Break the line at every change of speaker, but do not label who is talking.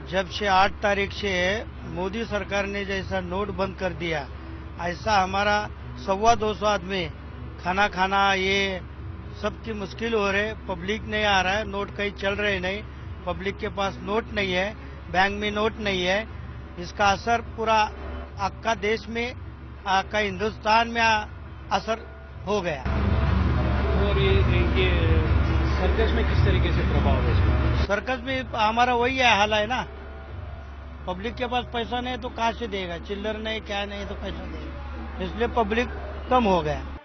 जब से 8 तारीख से मोदी सरकार ने जैसा नोट बंद कर दिया, ऐसा हमारा 250 आदमी खाना खाना ये सबकी मुश्किल हो रहे। पब्लिक नहीं आ रहा है, नोट कहीं चल रहे नहीं, पब्लिक के पास नोट नहीं है, बैंक में नोट नहीं है। इसका असर पूरा आपका देश में, आपका हिंदुस्तान में असर हो गया।
और ये सर्कस में किस तरीके से प्रभाव है इसका?
सर्कस में हमारा वही हाल है ना, पब्लिक के पास पैसा नहीं तो कहाँ से देगा, चिल्लर नहीं क्या नहीं तो पैसा देगा, इसलिए पब्लिक कम हो गया।